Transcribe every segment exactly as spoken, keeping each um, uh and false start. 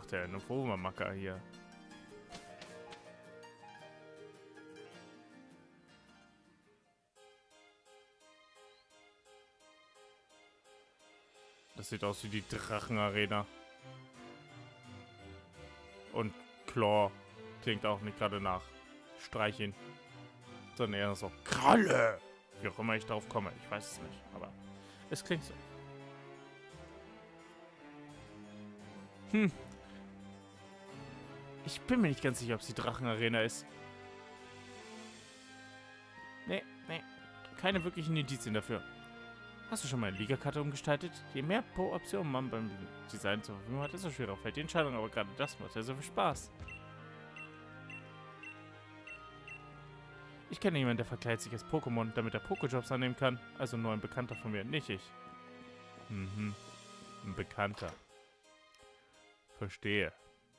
der Novoma-Macker hier. Das sieht aus wie die Drachenarena. Und Claw klingt auch nicht gerade nach Streicheln, sondern eher so Kralle. Wie auch immer ich darauf komme, ich weiß es nicht, aber es klingt so. Hm. Ich bin mir nicht ganz sicher, ob es die Drachenarena ist. Nee, nee. Keine wirklichen Indizien dafür. Hast du schon mal eine Ligakarte umgestaltet? Je mehr Pro-Optionen man beim Design zur Verfügung hat, desto schwerer fällt die Entscheidung, aber gerade das macht ja so viel Spaß. Ich kenne jemanden, der verkleidet sich als Pokémon, damit er Pokéjobs annehmen kann. Also nur ein Bekannter von mir, nicht ich. Mhm. Ein Bekannter. Verstehe.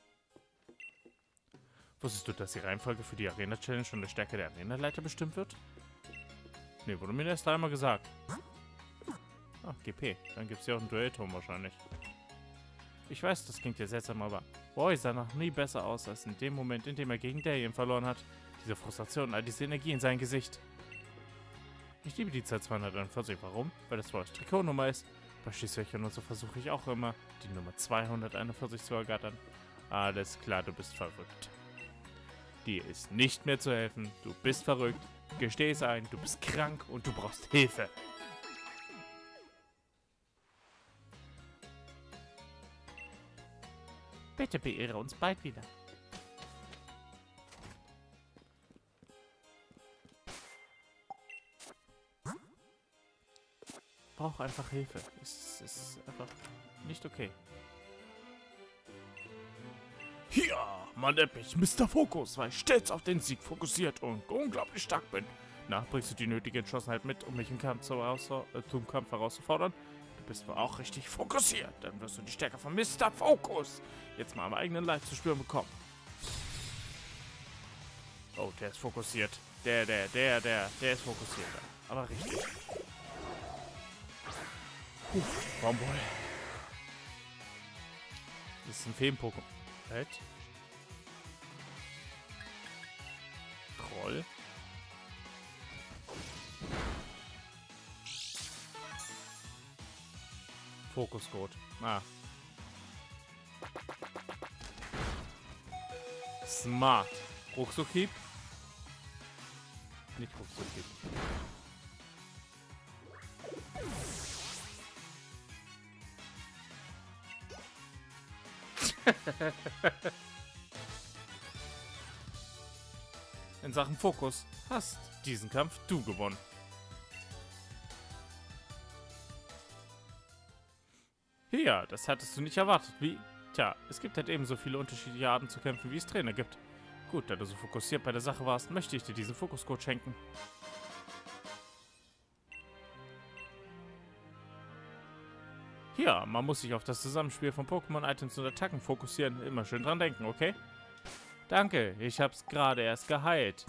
Wusstest du, dass die Reihenfolge für die Arena-Challenge von der Stärke der Arena-Leiter bestimmt wird? Nee, wurde mir erst einmal gesagt. Ah, G P. Dann gibt es ja auch einen Duellturm wahrscheinlich. Ich weiß, das klingt ja seltsam, aber Roy sah noch nie besser aus als in dem Moment, in dem er gegen Darien verloren hat. Diese Frustration und all diese Energie in sein Gesicht. Ich liebe die Zahl zweihunderteinundvierzig. Warum? Weil das Roys Trikotnummer ist. Bei Schießhöchern und so versuche ich auch immer, die Nummer zweihunderteinundvierzig zu ergattern. Alles klar, du bist verrückt. Dir ist nicht mehr zu helfen. Du bist verrückt. Gesteh es ein, du bist krank und du brauchst Hilfe. Bitte beehre uns bald wieder. Brauche einfach Hilfe. Es ist einfach nicht okay. Hier, Mann, ich Mister Fokus, weil ich stets auf den Sieg fokussiert und unglaublich stark bin. Na, bringst du die nötige Entschlossenheit mit, um mich im Kampf zu äh, zum Kampf herauszufordern? Du bist wohl auch richtig fokussiert. Dann wirst du die Stärke von Mister Fokus jetzt mal am eigenen Leib zu spüren bekommen. Oh, der ist fokussiert. Der, der, der, der, der ist fokussiert. Aber richtig. Puh, Bomboy. Das ist ein Feen-Pokémon. Halt. Kroll. Fokuscode. Ah. Smart. Ruckzuckhieb. Nicht Ruckzuckhieb. In Sachen Fokus hast diesen Kampf du gewonnen. Ja, das hattest du nicht erwartet. Wie? Tja, es gibt halt ebenso viele unterschiedliche Arten zu kämpfen, wie es Trainer gibt. Gut, da du so fokussiert bei der Sache warst, möchte ich dir diesen Fokuscode schenken. Ja, man muss sich auf das Zusammenspiel von Pokémon-Items und Attacken fokussieren. Immer schön dran denken, okay? Danke, ich hab's gerade erst geheilt.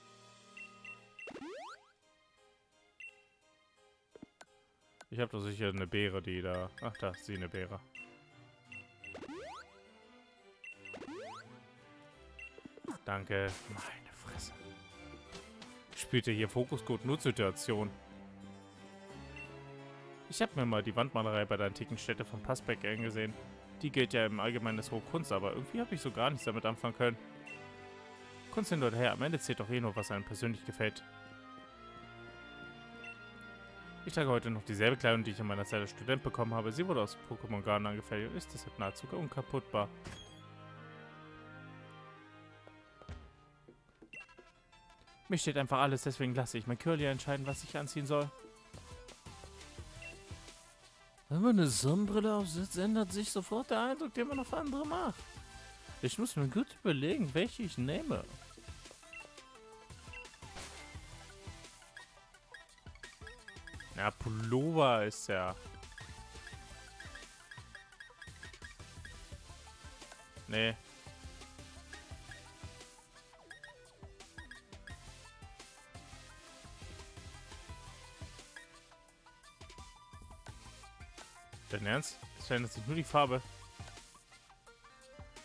Ich hab doch sicher eine Beere, die da... Ach, da ist sie, eine Beere. Danke. Meine Fresse. Spielt ihr hier Fokuscode Notsituation? Ich habe mir mal die Wandmalerei bei der antiken Stätte von Passbeck angesehen. Die gilt ja im Allgemeinen als hohe Kunst, aber irgendwie habe ich so gar nichts damit anfangen können. Kunst hin oder her, am Ende zählt doch eh nur, was einem persönlich gefällt. Ich trage heute noch dieselbe Kleidung, die ich in meiner Zeit als Student bekommen habe. Sie wurde aus Pokémon Garden angefertigt und ist deshalb nahezu unkaputtbar. Mir steht einfach alles, deswegen lasse ich mein Curly entscheiden, was ich anziehen soll. Wenn man eine Sonnenbrille aufsetzt, ändert sich sofort der Eindruck, den man auf andere macht. Ich muss mir gut überlegen, welche ich nehme. Ja, Pullover ist ja... Nee. Dein Ernst? Es verändert sich nur die Farbe.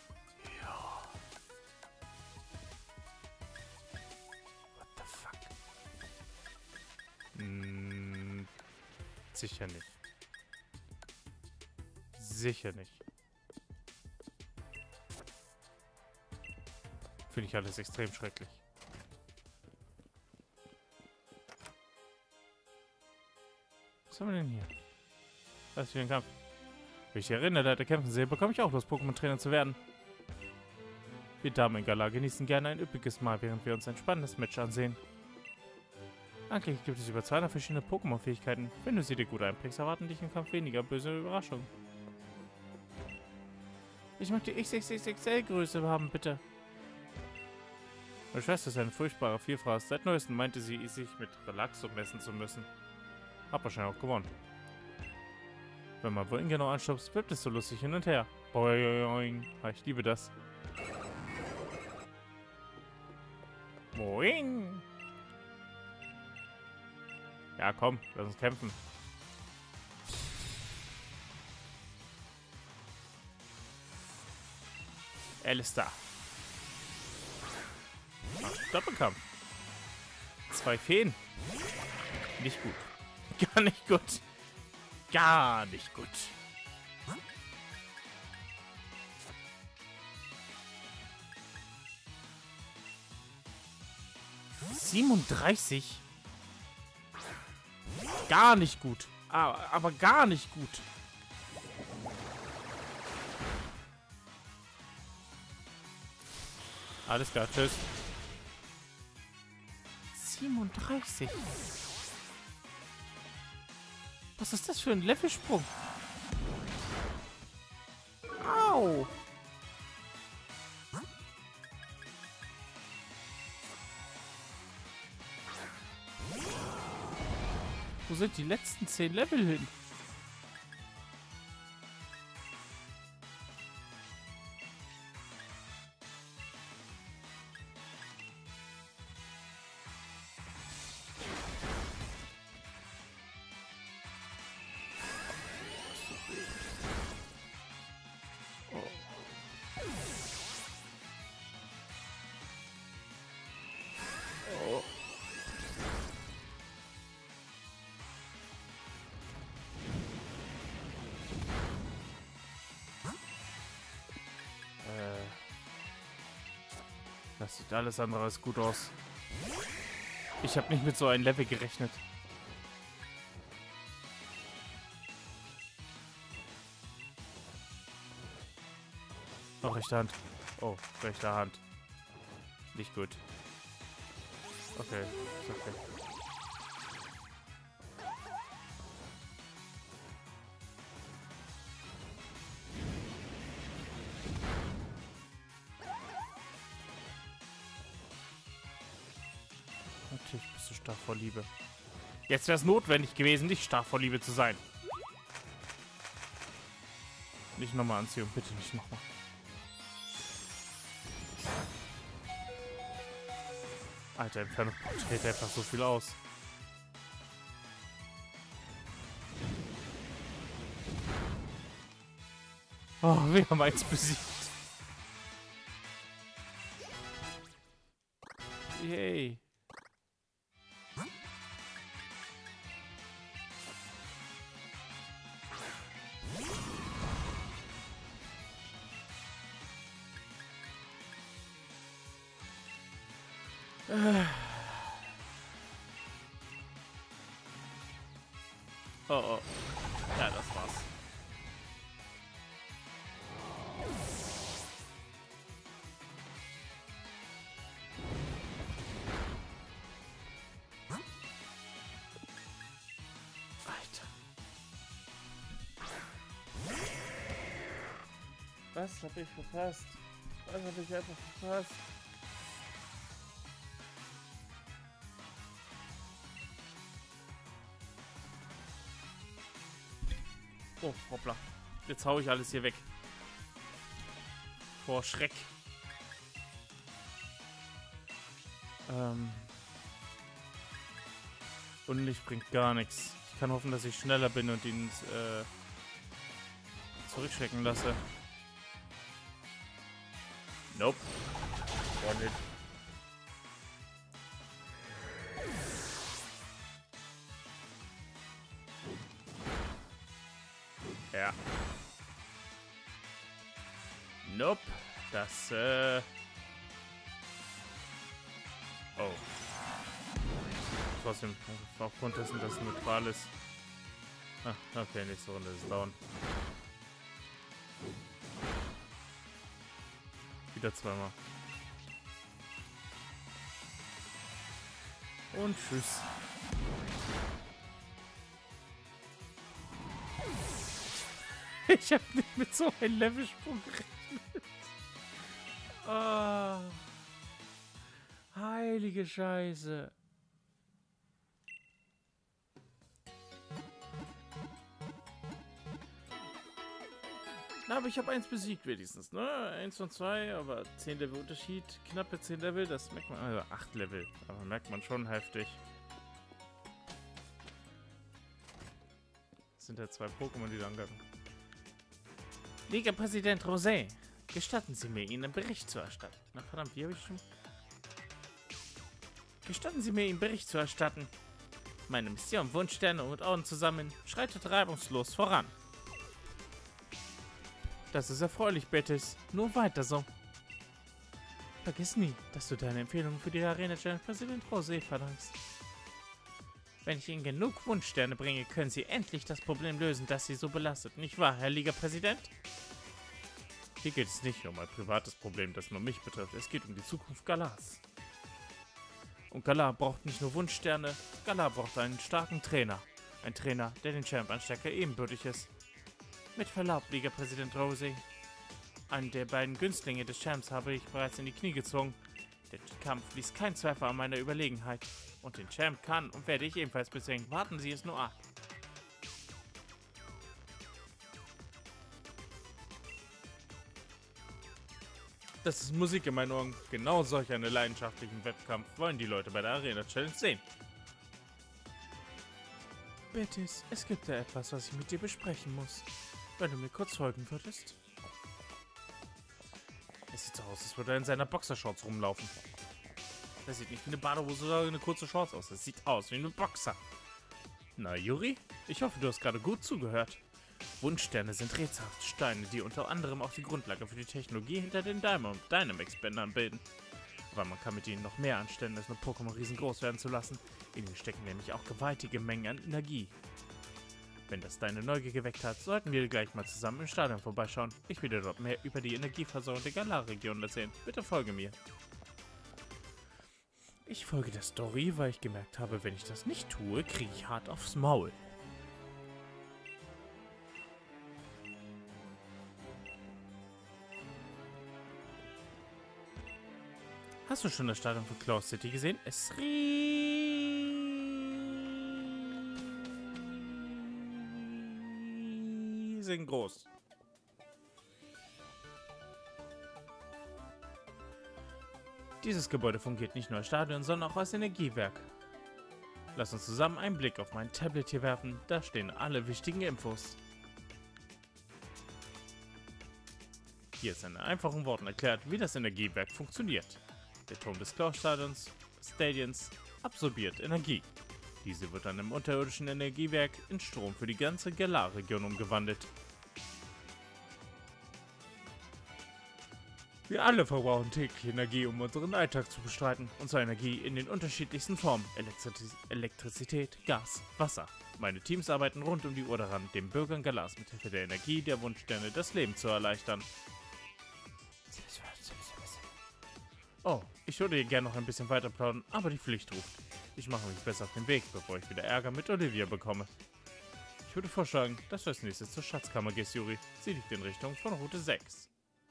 Sicher nicht. Sicher nicht. Finde ich alles extrem schrecklich. Was haben wir denn hier? Was ist für ein Kampf? Wenn ich die Erinnerleiter kämpfen sehe, bekomme ich auch Lust, Pokémon-Trainer zu werden. Wir Damen in Galar genießen gerne ein üppiges Mahl, während wir uns ein spannendes Match ansehen. Eigentlich gibt es über zweihundert verschiedene Pokémon-Fähigkeiten. Wenn du sie dir gut einprägst, erwarten dich im Kampf weniger böse Überraschungen. Ich möchte die X X X L-Größe haben, bitte. Meine Schwester ist eine furchtbare Vielfraß. Seit neuestem meinte sie, sich mit Relaxo messen zu müssen. Hab wahrscheinlich auch gewonnen. Wenn man wohin genau anstupst, bleibt es so lustig hin und her. Boing. Ich liebe das. Boing. Ja, komm, lass uns kämpfen. Alistair. Ach, Doppelkampf. Zwei Feen. Nicht gut. Gar nicht gut. Gar nicht gut. siebenunddreißig? Gar nicht gut. Aber, aber gar nicht gut. Alles klar, tschüss. siebenunddreißig. Was ist das für ein Levelsprung? Au! Wo sind die letzten zehn Level hin? Das sieht alles andere als gut aus. Ich habe nicht mit so einem Level gerechnet. Oh, rechte Hand. Oh, rechte Hand. Nicht gut. Okay, ist okay. Natürlich bist du stark vor Liebe. Jetzt wäre es notwendig gewesen, nicht stark vor Liebe zu sein. Nicht nochmal anziehen, bitte nicht nochmal. Alter, Entfernung dreht einfach so viel aus. Oh, wir haben eins besiegt. Yay. Oh, oh. Ja, das war's. Alter. Was hab ich verpasst? Was hab ich einfach verpasst? Oh, hoppla. Jetzt hau ich alles hier weg. Vor Schreck. Ähm. Unlicht bringt gar nichts. Ich kann hoffen, dass ich schneller bin und ihn äh, zurückschrecken lasse. Nope. One hit. Nope. Das, äh... Oh. Trotzdem, aufgrund dessen, dass es neutral ist. Ah, okay, nächste Runde ist down. Wieder zweimal. Und tschüss. Ich hab nicht mit so einem Levelsprung gerechnet. Oh. Heilige Scheiße. Na, aber ich habe eins besiegt wenigstens, ne? Eins von zwei, aber zehn Level Unterschied. Knappe zehn Level, das merkt man. Also acht Level, aber merkt man schon heftig. Das sind ja zwei Pokémon, die da angreifen. Liga-Präsident Rosé, gestatten Sie mir, Ihnen einen Bericht zu erstatten. Na verdammt, wie habe ich schon... Gestatten Sie mir, Ihnen Bericht zu erstatten. Meine Mission Wunschsterne und Orden zusammen schreitet reibungslos voran. Das ist erfreulich, Betis. Nur weiter so. Vergiss nie, dass du deine Empfehlung für die Arena Challenge Präsident Rosé verdankst. Wenn ich Ihnen genug Wunschsterne bringe, können Sie endlich das Problem lösen, das Sie so belastet. Nicht wahr, Herr Liga-Präsident? Hier geht es nicht um ein privates Problem, das nur mich betrifft. Es geht um die Zukunft Galars. Und Galar braucht nicht nur Wunschsterne, Galar braucht einen starken Trainer. Ein Trainer, der den Champ an Stärke ebenbürtig ist. Mit Verlaub, Liga-Präsident Rosé. Einen der beiden Günstlinge des Champs habe ich bereits in die Knie gezwungen. Der Kampf ließ kein Zweifel an meiner Überlegenheit. Und den Champ kann und werde ich ebenfalls bezwingen. Warten Sie es nur ab. Das ist Musik in meinen Ohren. Genau solch einen leidenschaftlichen Wettkampf wollen die Leute bei der Arena Challenge sehen. Betis, es gibt ja etwas, was ich mit dir besprechen muss. Wenn du mir kurz folgen würdest. Es sieht so aus, als würde er in seiner Boxershorts rumlaufen. Das sieht nicht wie eine Badehose oder eine kurze Shorts aus. Das sieht aus wie ein Boxer. Na, Juri? Ich hoffe, du hast gerade gut zugehört. Wunschsterne sind rätselhafte Steine, die unter anderem auch die Grundlage für die Technologie hinter den Diamond Dynamax-Bändern bilden. Aber man kann mit ihnen noch mehr anstellen, als nur Pokémon riesengroß werden zu lassen. In ihnen stecken nämlich auch gewaltige Mengen an Energie. Wenn das deine Neugier geweckt hat, sollten wir gleich mal zusammen im Stadion vorbeischauen. Ich will dir dort mehr über die Energieversorgung der Galar-Region erzählen. Bitte folge mir. Ich folge der Story, weil ich gemerkt habe, wenn ich das nicht tue, kriege ich hart aufs Maul. Hast du schon das Stadion von Cloud City gesehen? Es ist riesengroß. Dieses Gebäude fungiert nicht nur als Stadion, sondern auch als Energiewerk. Lass uns zusammen einen Blick auf mein Tablet hier werfen. Da stehen alle wichtigen Infos. Hier ist in einfachen Worten erklärt, wie das Energiewerk funktioniert. Der Turm des Cloud-Stadions, Stadions, absorbiert Energie. Diese wird dann im unterirdischen Energiewerk in Strom für die ganze Galar-Region umgewandelt. Wir alle verbrauchen täglich Energie, um unseren Alltag zu bestreiten. Und zwar Energie in den unterschiedlichsten Formen. Elektri Elektrizität, Gas, Wasser. Meine Teams arbeiten rund um die Uhr daran, den Bürgern Galars mit Hilfe der Energie der Wunschsterne das Leben zu erleichtern. Oh, ich würde hier gerne noch ein bisschen weiter plaudern, aber die Pflicht ruft. Ich mache mich besser auf den Weg, bevor ich wieder Ärger mit Olivia bekomme. Ich würde vorschlagen, dass du als nächstes zur Schatzkammer gehst, Juri. Sie liegt in Richtung von Route sechs.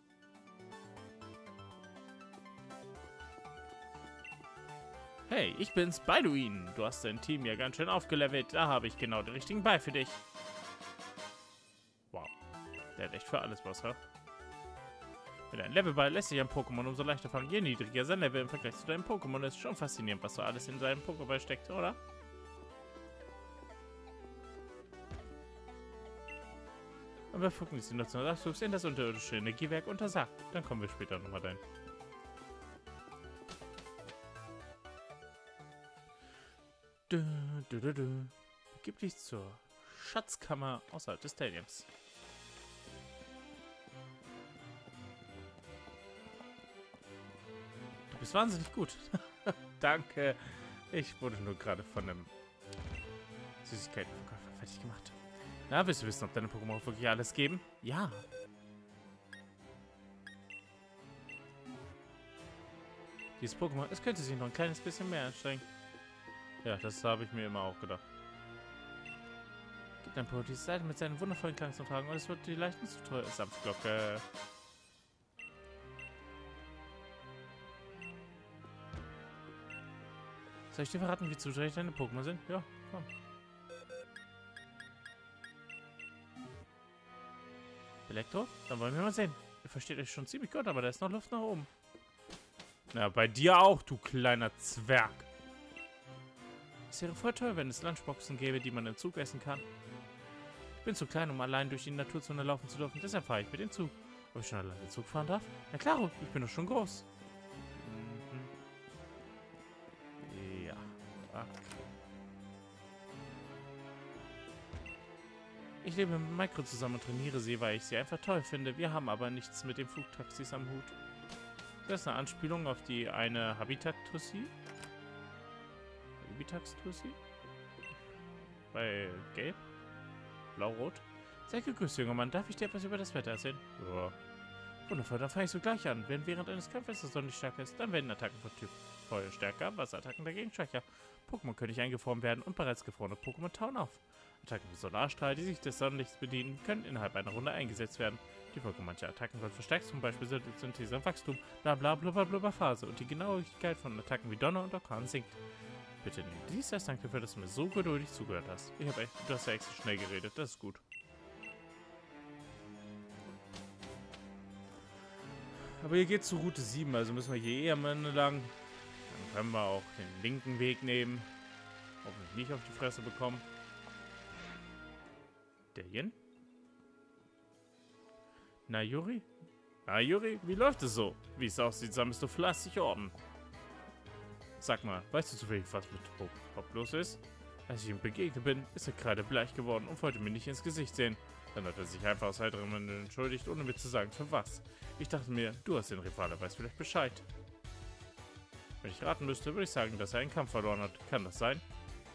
Hey, ich bin's, Balduin. Du hast dein Team ja ganz schön aufgelevelt. Da habe ich genau den richtigen Ball für dich. Wow. Der hat echt für alles was, ha? Mit einem Levelball lässt sich ein Pokémon umso leichter fangen, je niedriger sein Level im Vergleich zu deinem Pokémon ist. Schon faszinierend, was so alles in seinem Pokéball steckt, oder? Und Befugnis ist die Nutzung des Abzugs in das unterirdische Energiewerk untersagt. Dann kommen wir später nochmal dahin. Du, du, du, du. Begib dich zur Schatzkammer außerhalb des Stadiums. bist wahnsinnig gut. Danke. Ich wurde nur gerade von einem Süßigkeitenverkäufer fertig gemacht. Na, willst du wissen, ob deine Pokémon auch wirklich alles geben? Ja. Dieses Pokémon, es könnte sich noch ein kleines bisschen mehr anstrengen. Ja, das habe ich mir immer auch gedacht. Gib dein Pokémon diese Seite mit seinen wundervollen Klang zu tragen und es wird die leichten zu teuer. Sanftglocke. Soll ich dir verraten, wie zuträglich deine Pokémon sind? Ja, komm. Elektro? Dann wollen wir mal sehen. Ihr versteht euch schon ziemlich gut, aber da ist noch Luft nach oben. Ja, bei dir auch, du kleiner Zwerg. Es wäre voll toll, wenn es Lunchboxen gäbe, die man im Zug essen kann. Ich bin zu klein, um allein durch die Naturzone laufen zu dürfen, deshalb fahre ich mit dem Zug. Ob ich schon alleine Zug fahren darf? Na klar, ich bin doch schon groß. Mhm. Ja. Okay. Ich lebe mit Micro zusammen und trainiere sie, weil ich sie einfach toll finde. Wir haben aber nichts mit den Flugtaxis am Hut. Das ist eine Anspielung auf die eine Habitat-Tussi. Habitat-Tussi? Bei Gelb? Blau-Rot? Sehr gegrüßt, junger Mann. Darf ich dir etwas über das Wetter erzählen? Ja. Wundervoll, dann fange ich so gleich an. Wenn während eines Kampfes das Sonne stärker ist, dann werden Attacken von Typ Feuer stärker, Wasserattacken dagegen schwächer. Pokémon können nicht eingefroren werden und bereits gefrorene Pokémon tauen auf. Attacken wie Solarstrahl, die sich des Sonnenlichts bedienen, können innerhalb einer Runde eingesetzt werden. Die Folge mancher Attacken wird verstärkt, zum Beispiel Synthese und Wachstum, bla bla blubber blubber Phase und die Genauigkeit von Attacken wie Donner und Orkan sinkt. Bitte nimm dies als Dank dafür, dass du mir so geduldig zugehört hast. Ich habe echt, du hast ja extra schnell geredet, das ist gut. Aber hier geht's zu Route sieben, also müssen wir hier eher mal lang. Dann können wir auch den linken Weg nehmen. Hoffentlich nicht auf die Fresse bekommen. Der hier? Na, Juri? Na, Juri, wie läuft es so? Wie es aussieht, sammelst du fleißig Orden. Sag mal, weißt du zufällig, was mit Hop, Hop los ist? Als ich ihm begegnet bin, ist er kreidebleich geworden und wollte mir nicht ins Gesicht sehen. Dann hat er sich einfach aus heiterem Himmel entschuldigt, ohne mir zu sagen, für was. Ich dachte mir, du hast den Rivale, weißt vielleicht Bescheid. Wenn ich raten müsste, würde ich sagen, dass er einen Kampf verloren hat. Kann das sein?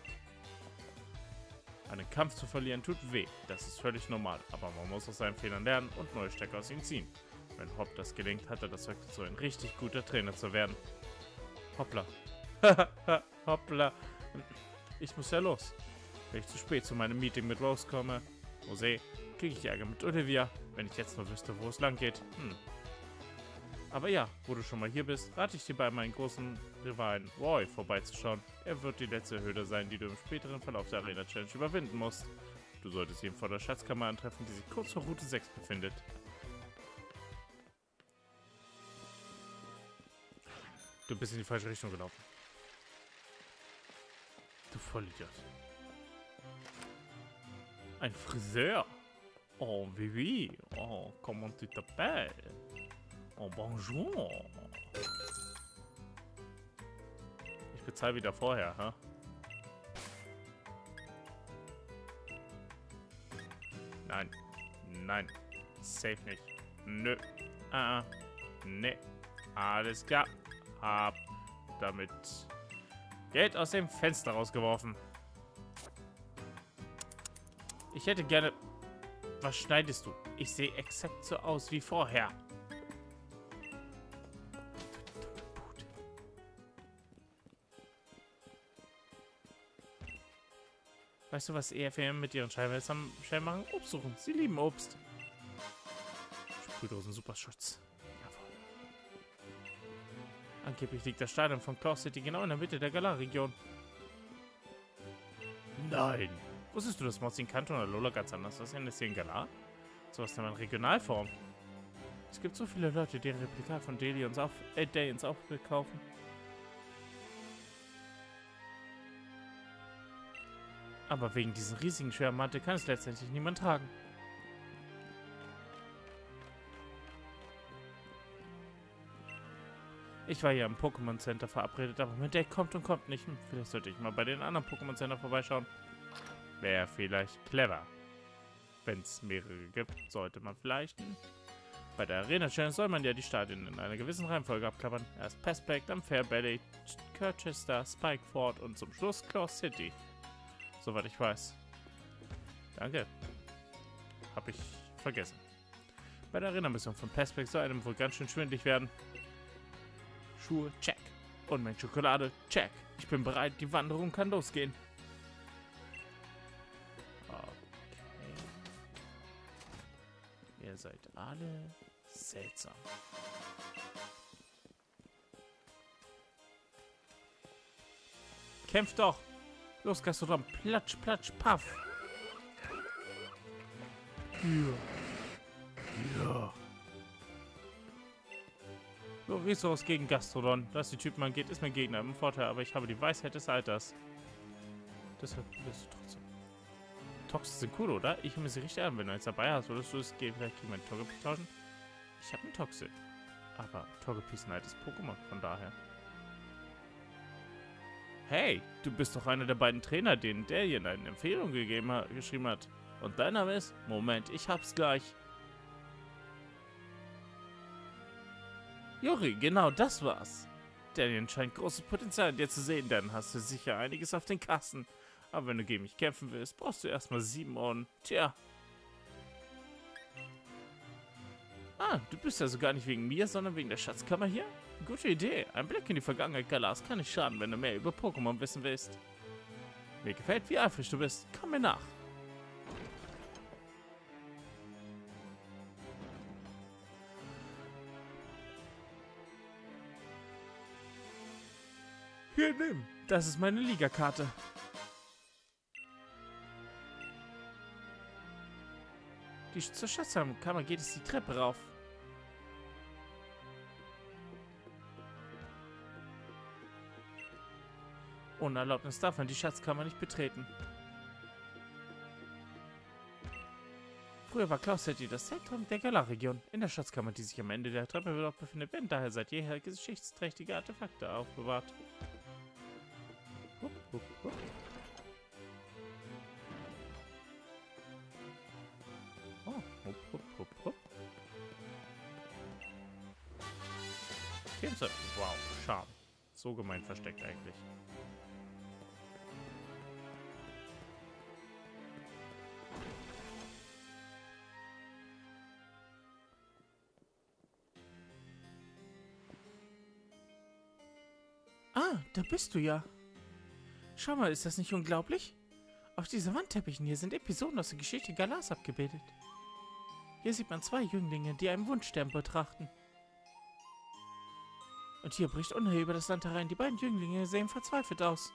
Einen Kampf zu verlieren tut weh, das ist völlig normal, aber man muss aus seinen Fehlern lernen und neue Stärke aus ihnen ziehen. Wenn Hop das gelingt, hat er das Zeug dazu, ein richtig guter Trainer zu werden. Hoppla. Hoppla. Ich muss ja los. Wenn ich zu spät zu meinem Meeting mit Rose komme, Jose, kriege ich Ärger mit Olivia, wenn ich jetzt nur wüsste, wo es lang geht. Hm. Aber ja, wo du schon mal hier bist, rate ich dir bei meinem großen Rivalen Roy vorbeizuschauen. Er wird die letzte Hürde sein, die du im späteren Verlauf der Arena Challenge überwinden musst. Du solltest ihn vor der Schatzkammer antreffen, die sich kurz vor Route sechs befindet. Du bist in die falsche Richtung gelaufen. Du Vollidiot. Ein Friseur. Oh, oui, oui. Oh, comment tu t'appelles? Oh, bonjour. Ich bezahle wieder vorher, ha? Nein. Nein. Safe nicht. Nö. Ah. Ne. Alles klar. Hab damit Geld aus dem Fenster rausgeworfen. Ich hätte gerne... Was schneidest du? Ich sehe exakt so aus wie vorher. Weißt du, was E F M mit ihren Scheinwerfern machen? Obst suchen. Sie lieben Obst. Sprühdosen Superschutz. Jawohl. Angeblich liegt das Stadion von Claw City genau in der Mitte der Galar-Region. Nein. Wusstest du, dass Mods in Kanto oder Alola ganz anders aussehen als hier in Galar? So was nennt man Regionalform. Es gibt so viele Leute, die ein Replikat von Daily ins Auf äh, Day ins Aufbild kaufen. Aber wegen diesen riesigen schweren Mantel kann es letztendlich niemand tragen. Ich war ja im Pokémon Center verabredet, aber mein Deck kommt und kommt nicht. Vielleicht sollte ich mal bei den anderen Pokémon Center vorbeischauen. Wäre vielleicht clever. Wenn es mehrere gibt, sollte man vielleicht Bei der Arena-Challenge soll man ja die Stadien in einer gewissen Reihenfolge abklappern. Erst Paspec, dann Fair Valley, Colchester, Spikeford und zum Schluss Claw City. Soweit ich weiß. Danke. Hab ich vergessen. Bei der Arena-Mission von Paspec soll einem wohl ganz schön schwindelig werden. Schuhe, check. Unmengen Schokolade, check. Ich bin bereit, die Wanderung kann losgehen. Okay. Ihr seid alle seltsam. Kämpft doch! Los, Gastrodon, platsch, platsch, paff! Ja. Ja. Lorizos gegen Gastrodon. Dass die Typen angeht, ist mein Gegner im Vorteil, aber ich habe die Weisheit des Alters. Deshalb bist du trotzdem. Tox sind cool, oder? Ich nehme sie richtig an. Wenn du eins dabei hast, würdest du es vielleicht gegen meinen Togepi tauschen? Ich habe einen Toxic. Aber Togepi ist ein altes Pokémon, von daher. Hey, du bist doch einer der beiden Trainer, denen der hier eine Empfehlung gegeben hat, geschrieben hat. Und dein Name ist? Moment, ich hab's gleich. Juri, genau das war's. Daniel scheint großes Potenzial in dir zu sehen, dann hast du sicher einiges auf den Kassen. Aber wenn du gegen mich kämpfen willst, brauchst du erstmal sieben Ohren. Tja. Ah, du bist also gar nicht wegen mir, sondern wegen der Schatzkammer hier? Gute Idee. Ein Blick in die Vergangenheit Galas kann nicht schaden, wenn du mehr über Pokémon wissen willst. Mir gefällt, wie eifrig du bist. Komm mir nach. Hier, nimm. Das ist meine Ligakarte. Die zur Schatzkammer geht es die Treppe rauf. Ohne Erlaubnis darf man die Schatzkammer nicht betreten. Früher war Claw City das Zentrum der Galar-Region. In der Schatzkammer, die sich am Ende der Treppe befindet, werden daher seit jeher geschichtsträchtige Artefakte aufbewahrt. Hup, hup, hup. Oh, hup, hup, hup, hup. Wow, Charme. So gemein versteckt eigentlich. Ah, da bist du ja. Schau mal, ist das nicht unglaublich? Auf diesen Wandteppichen hier sind Episoden aus der Geschichte Galars abgebildet. Hier sieht man zwei Jünglinge, die einen Wunschstern betrachten. Und hier bricht Unheil über das Land herein. Die beiden Jünglinge sehen verzweifelt aus.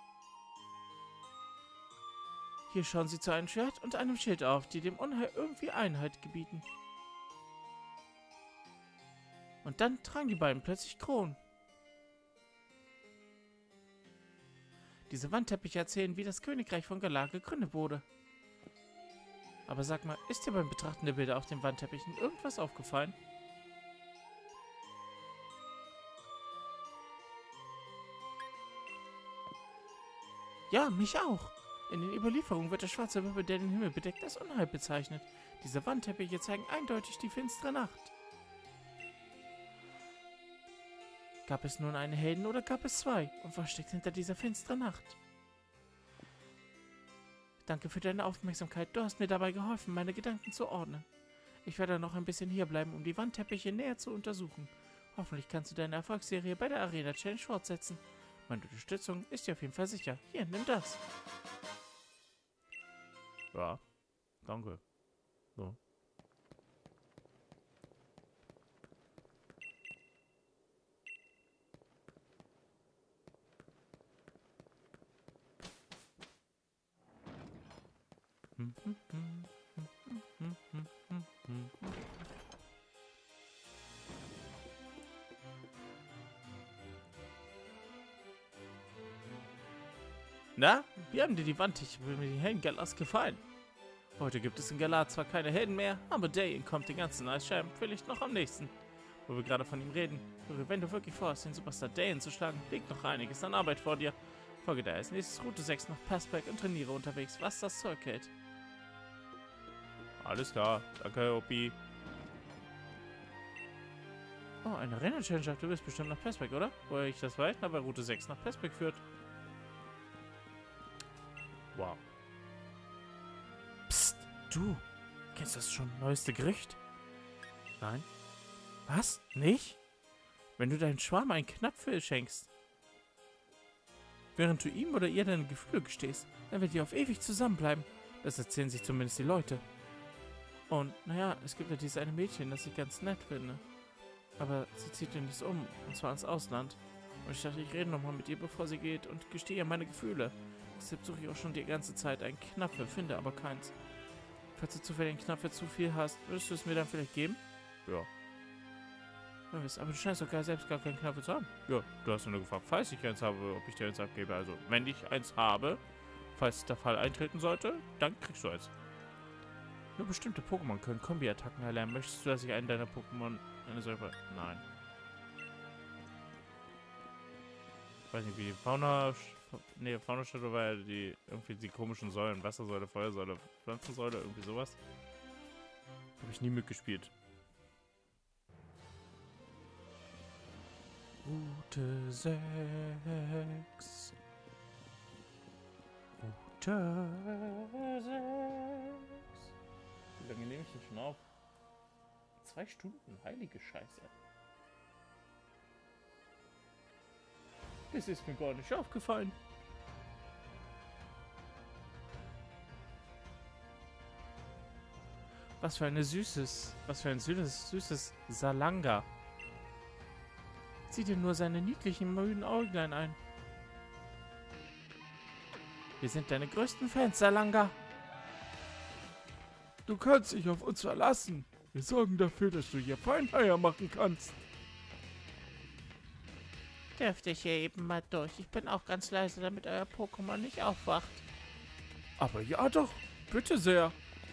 Hier schauen sie zu einem Schwert und einem Schild auf, die dem Unheil irgendwie Einhalt gebieten. Und dann tragen die beiden plötzlich Kronen. Diese Wandteppiche erzählen, wie das Königreich von Galar gegründet wurde. Aber sag mal, ist dir beim Betrachten der Bilder auf den Wandteppichen irgendwas aufgefallen? Ja, mich auch. In den Überlieferungen wird der schwarze Wirbel, der den Himmel bedeckt, als Unheil bezeichnet. Diese Wandteppiche zeigen eindeutig die finstere Nacht. Gab es nun einen Helden oder gab es zwei? Und was steckt hinter dieser finsteren Nacht? Danke für deine Aufmerksamkeit. Du hast mir dabei geholfen, meine Gedanken zu ordnen. Ich werde noch ein bisschen hierbleiben, um die Wandteppiche näher zu untersuchen. Hoffentlich kannst du deine Erfolgsserie bei der Arena Challenge fortsetzen. Meine Unterstützung ist dir auf jeden Fall sicher. Hier, nimm das. Ja, danke. So. Na, wie haben dir die Wandteppiche mit den Helden Galars gefallen? Heute gibt es in Galar zwar keine Helden mehr, aber Dane kommt den ganzen Eisscheiben vielleicht noch am nächsten. Wo wir gerade von ihm reden. Wenn du wirklich vorhast, den Superstar Dane zu schlagen, liegt noch einiges an Arbeit vor dir. Folge daher als nächstes Route sechs nach Paspec und trainiere unterwegs, was das Zeug hält. Alles klar, danke, Opi. Oh, eine Arena-Challenge. Du bist bestimmt nach Pespec, oder? Woher ich das weiß, aber Route sechs nach Pespec führt. Wow. Psst, du. Kennst du das schon neueste Gericht? Nein. Was? Nicht? Wenn du deinen Schwarm einen Knapfel schenkst, während du ihm oder ihr deine Gefühle gestehst, dann werdet ihr auf ewig zusammenbleiben. Das erzählen sich zumindest die Leute. Und, naja, es gibt ja dieses eine Mädchen, das ich ganz nett finde. Aber sie zieht demnächst um, und zwar ins Ausland. Und ich dachte, ich rede nochmal mit ihr, bevor sie geht, und gestehe ihr meine Gefühle. Deshalb suche ich auch schon die ganze Zeit einen Knapfel, finde aber keins. Falls du zufällig einen Knapfel zu viel hast, würdest du es mir dann vielleicht geben? Ja. Aber du scheinst doch gar selbst gar keinen Knapfel zu haben. Ja, du hast nur gefragt, falls ich eins habe, ob ich dir eins abgebe. Also, wenn ich eins habe, falls der Fall eintreten sollte, dann kriegst du eins. Nur bestimmte Pokémon können Kombi-Attacken erlernen. Möchtest du, dass ich einen deiner Pokémon eine solche... Nein. Ich weiß nicht, wie die Fauna... Ne, Fauna-Statue war ja die... Irgendwie die komischen Säulen. Wassersäule, Feuersäule, Pflanzensäule, irgendwie sowas. Habe ich nie mitgespielt. Route sechs. Route sechs. Wie lange nehme ich denn schon auf? Zwei Stunden, heilige Scheiße. Das ist mir gar nicht aufgefallen. Was für eine süßes, was für ein süßes, süßes Salanga. Sieh dir nur seine niedlichen, müden Äuglein ein. Wir sind deine größten Fans, Salanga. Du kannst dich auf uns verlassen. Wir sorgen dafür, dass du hier Feineier machen kannst. Dürfte ich hier eben mal durch. Ich bin auch ganz leise, damit euer Pokémon nicht aufwacht. Aber ja doch, bitte sehr.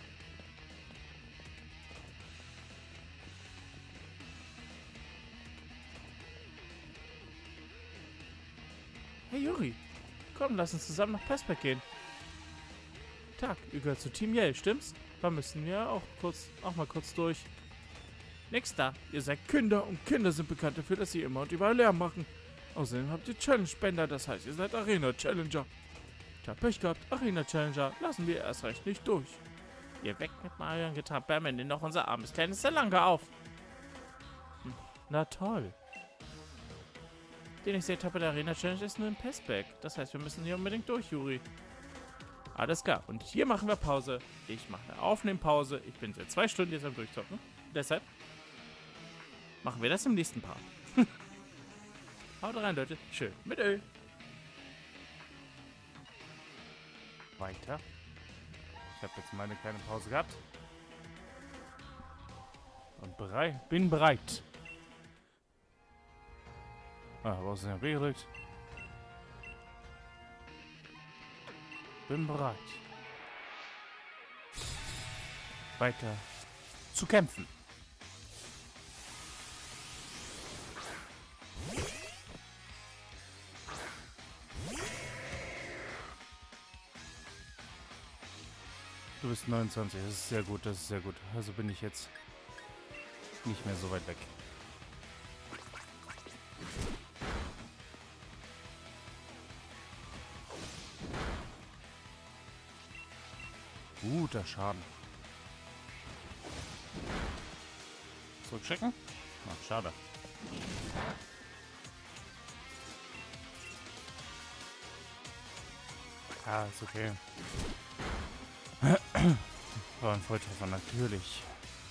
Hey Juri, komm, lass uns zusammen nach Pespec gehen. Tag, ihr gehört zu Team Yell, stimmt's? Da müssen wir auch kurz, auch mal kurz durch. Nix da. Ihr seid Kinder und Kinder sind bekannt dafür, dass sie immer und überall Lärm machen. Außerdem habt ihr Challenge-Bänder, das heißt, ihr seid Arena-Challenger. Tja, Pech gehabt, Arena-Challenger lassen wir erst recht nicht durch. Ihr weckt mit Marion Getrappel am Ende noch unser armes kleines Salanga auf. Hm, na toll. Die nächste Etappe der Arena Challenge ist nur in Pespec. Das heißt, wir müssen hier unbedingt durch, Juri. Alles klar. Und hier machen wir Pause. Ich mache eine Aufnehmpause. Ich bin seit zwei Stunden jetzt am Durchzocken. Deshalb machen wir das im nächsten Part. Haut rein, Leute. Schön. Mit Öl. Weiter. Ich habe jetzt meine kleine Pause gehabt. Und bereit. Bin bereit. Ah, wo ist denn B gedrückt? Bin bereit. Weiter zu kämpfen. Du bist neunundzwanzig, das ist sehr gut, das ist sehr gut. Also bin ich jetzt nicht mehr so weit weg. Guter Schaden. Zurückschicken? Ach, schade. Ah, ist okay. War ein Volltreffer, natürlich.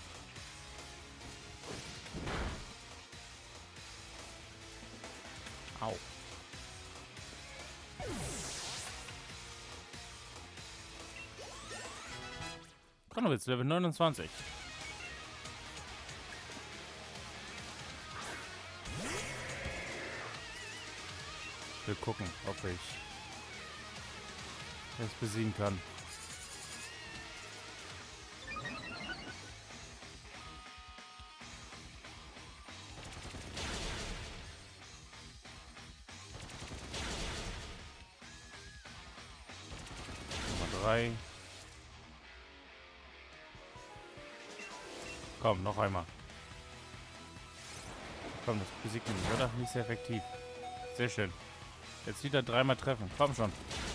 Au. Konowitz, Level neunundzwanzig. Wir gucken, ob ich es besiegen kann. Nummer drei. Komm, noch einmal. Komm, das besiegt mich, oder? Nicht sehr effektiv. Sehr schön. Jetzt wieder dreimal treffen. Komm schon.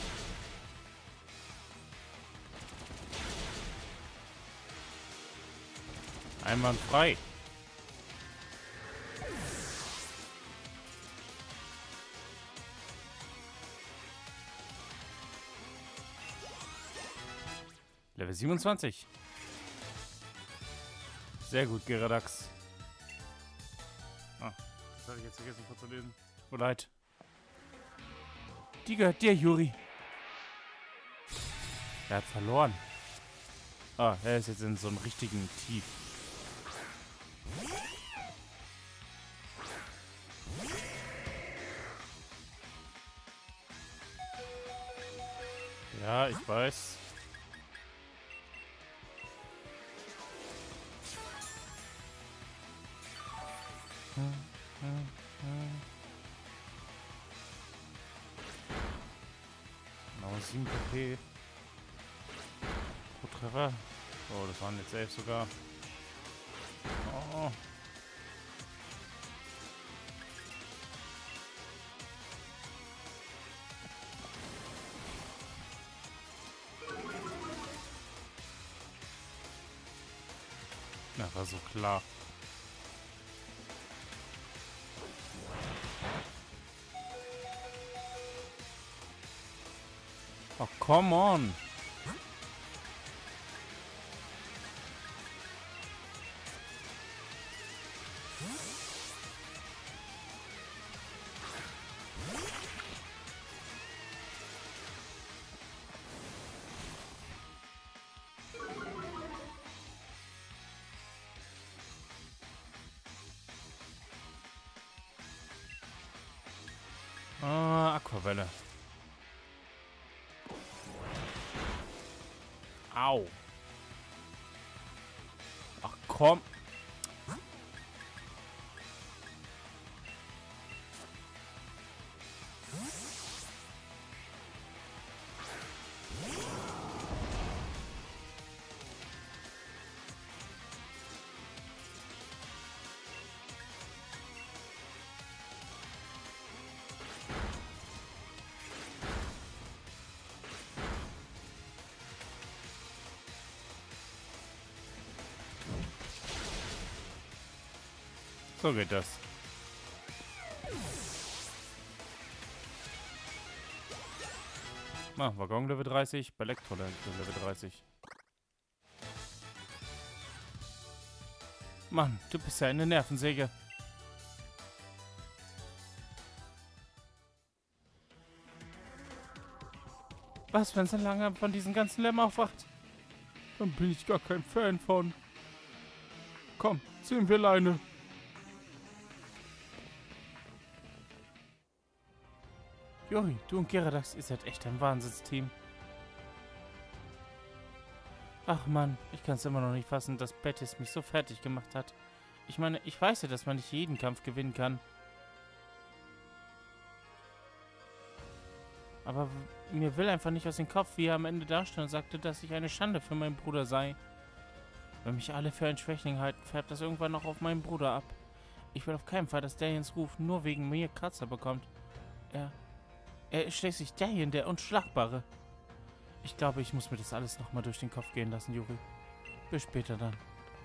Einwandfrei. Level siebenundzwanzig. Sehr gut, Geradax. Ah, das habe ich jetzt vergessen vorzulesen. Tut mir leid. Die gehört dir, Juri. Er hat verloren. Ah, er ist jetzt in so einem richtigen Tief. Ja, ich weiß. Hm, hm, hm. Genau, sieben K P. Pro Treffer. Oh, das waren jetzt elf sogar. Oh. Na, war so klar. Oh, come on. Ah, Aquavelle. Au. Ach komm. So geht das. Ah, Waggon Level dreißig, Elektro Level dreißig. Mann, du bist ja eine Nervensäge. Was, wenn so lange von diesen ganzen Lämmen aufwacht? Dann bin ich gar kein Fan von. Komm, ziehen wir Leine. Juri, du und Geradax, ihr seid echt ein Wahnsinnsteam. Ach Mann, ich kann es immer noch nicht fassen, dass Bettis mich so fertig gemacht hat. Ich meine, ich weiß ja, dass man nicht jeden Kampf gewinnen kann. Aber mir will einfach nicht aus dem Kopf, wie er am Ende dastand und sagte, dass ich eine Schande für meinen Bruder sei. Wenn mich alle für einen Schwächling halten, färbt das irgendwann noch auf meinen Bruder ab. Ich will auf keinen Fall, dass Dalians Ruf nur wegen mir Kratzer bekommt. Er... Er ist schließlich Dalian, der Unschlagbare. Ich glaube, ich muss mir das alles nochmal durch den Kopf gehen lassen, Juri. Bis später dann.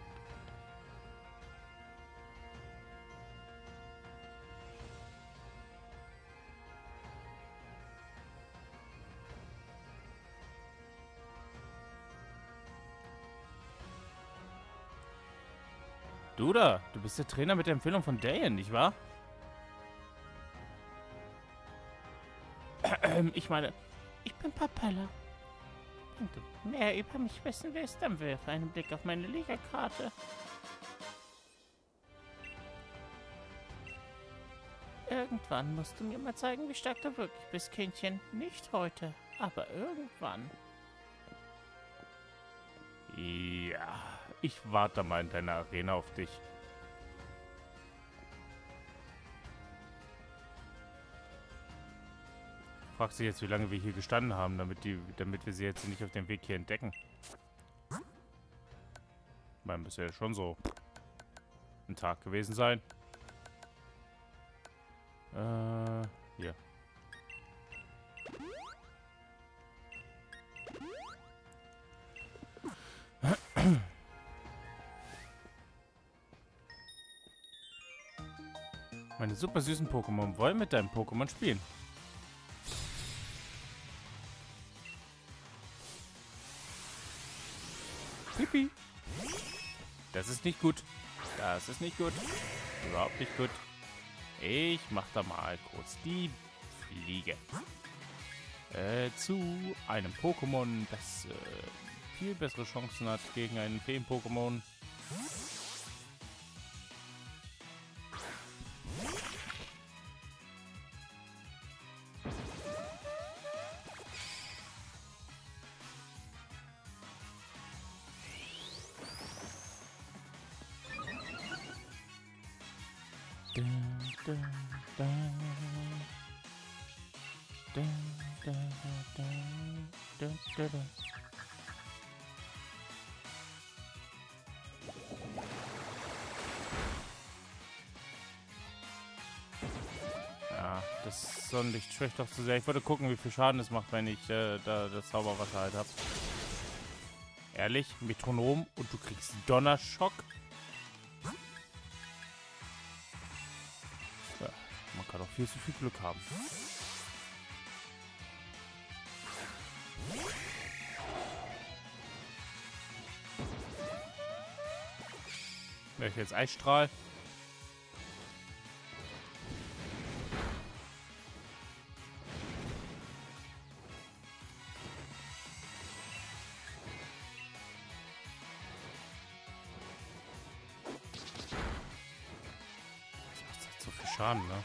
Du da, du bist der Trainer mit der Empfehlung von Dalian, nicht wahr? Ich meine, ich bin Papella. Wenn du mehr über mich wissen willst, dann wirf einen Blick auf meine Liga-Karte. Irgendwann musst du mir mal zeigen, wie stark du wirklich bist, Kindchen. Nicht heute, aber irgendwann. Ja, ich warte mal in deiner Arena auf dich. Frag sie jetzt, wie lange wir hier gestanden haben, damit, die, damit wir sie jetzt nicht auf dem Weg hier entdecken. Ich meine, bisher schon so ein Tag gewesen sein. Äh, hier. Meine super süßen Pokémon wollen mit deinem Pokémon spielen. Pipi. Das ist nicht gut. Das ist nicht gut. Überhaupt nicht gut. Ich mach da mal kurz die Fliege. Äh, zu einem Pokémon, das äh, viel bessere Chancen hat gegen einen Feen-Pokémon. Ja, das Sonnenlicht schwächt doch zu sehr. Ich wollte gucken, wie viel Schaden es macht, wenn ich äh, da das Zauberwasser halt habe. Ehrlich? Metronom und du kriegst Donnerschock? Ja, man kann auch viel zu viel Glück haben. Welcher jetzt Eisstrahl? Das macht halt so viel Schaden, ne?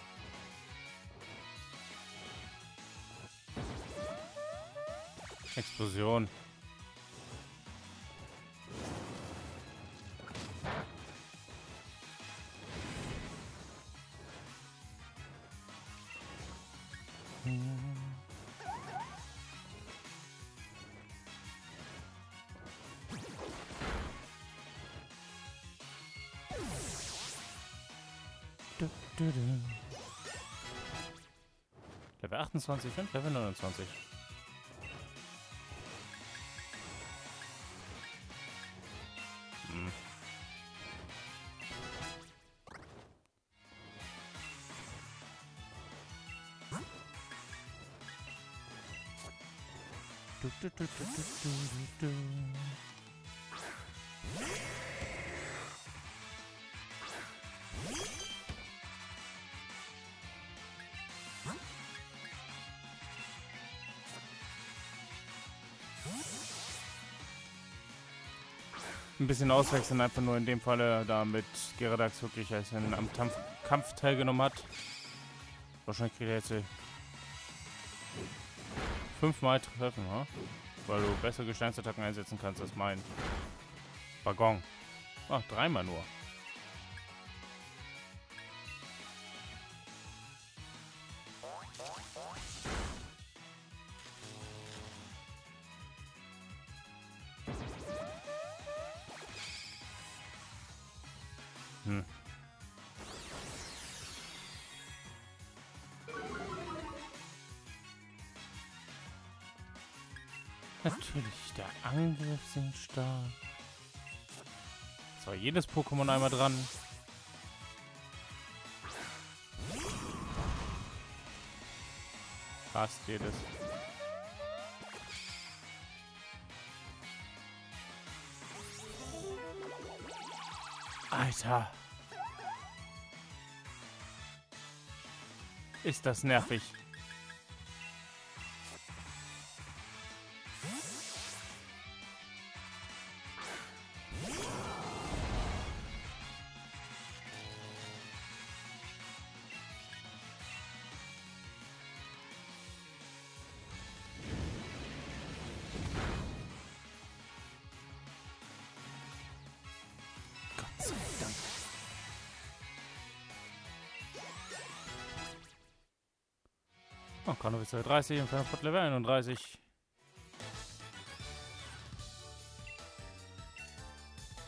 Explosion. Level achtundzwanzig und Level neunundzwanzig. Hm. Du, du, du, du, du, du, du. Ein bisschen auswechseln, einfach nur in dem Falle, damit Gyarados wirklich als er am Kampf, Kampf teilgenommen hat. Wahrscheinlich kriegt er jetzt fünfmal treffen, ha? Weil du bessere Gesteinsattacken einsetzen kannst als mein Waggon. Ach, dreimal nur. Hm. Natürlich, der Angriff sind stark. So, jedes Pokémon einmal dran. Fast jedes. Alter. Ist das nervig. Gott sei Dank. Oh, Carnovis Level dreißig und Fernsport Level einunddreißig.